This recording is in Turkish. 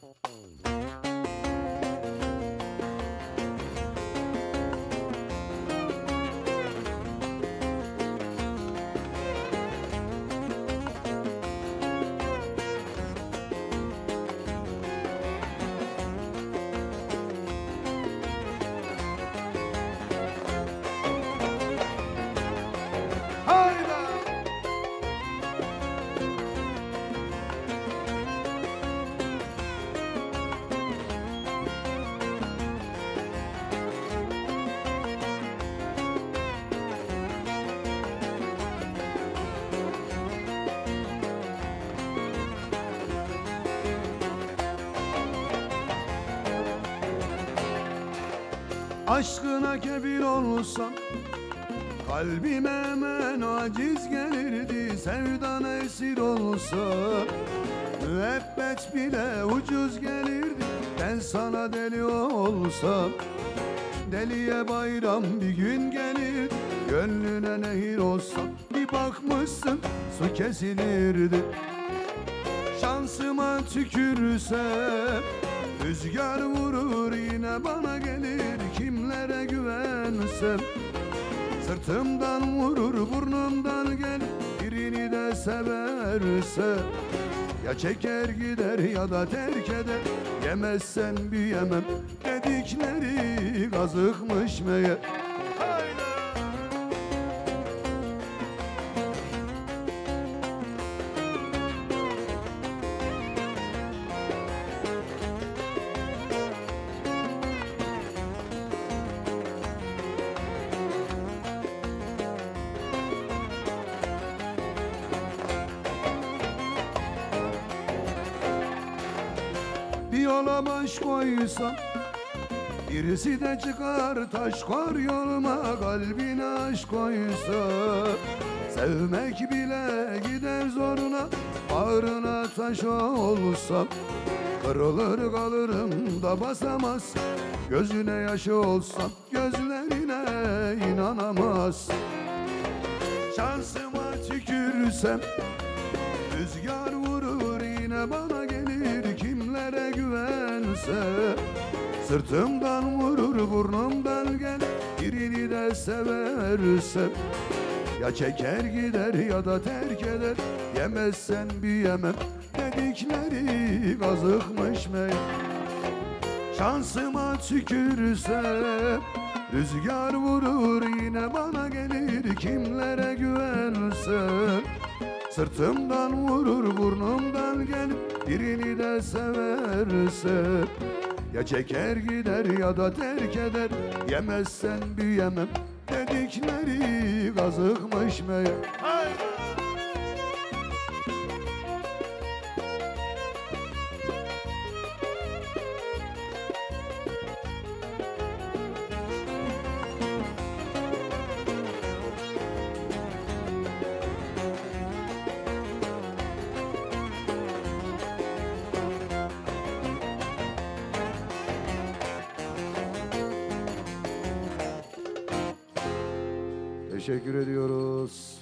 Aşkına kefil olsam kalbime hemen aciz gelirdi. Sevdan esir olsa müebbet bile ucuz gelirdi. Ben sana deli olsam deliye bayram bir gün gelir. Gönlüne nehir olsam bir bakmışsın su kesilirdi. Şansıma tükürsem rüzgar vurur yine bana gelir. Kimlere güvensem sırtımdan vurur burnumdan gelir. Birini de severse ya çeker gider ya da terk eder. Yemezsen büyümem dedikleri kazıkmış meğer. Bir yola baş koysam birisi de çıkar taş koyar yoluma. Kalbine aşk koysa sevmek bile gider zoruna. Bağrına taş olsam kırılır kalırım da basamaz. Gözüne yaşı olsam gözlerine inanamaz. Şansıma tükürsem rüzgar vurur yine bana gelir. Kimlere güvense sırtımdan vurur burnumdan gel. Birini de seversem ya çeker gider ya da terk eder. Yemezsen büyümem dedikleri kazıkmış meğer. Şansıma tükürsem rüzgar vurur yine bana gelir. Kimlere güvensem sırtımdan vurur burnumdan gelip. Birini de severse ya çeker gider ya da terk eder. Yemezsen büyümem dedikleri kazıkmış meğer. Teşekkür ediyoruz.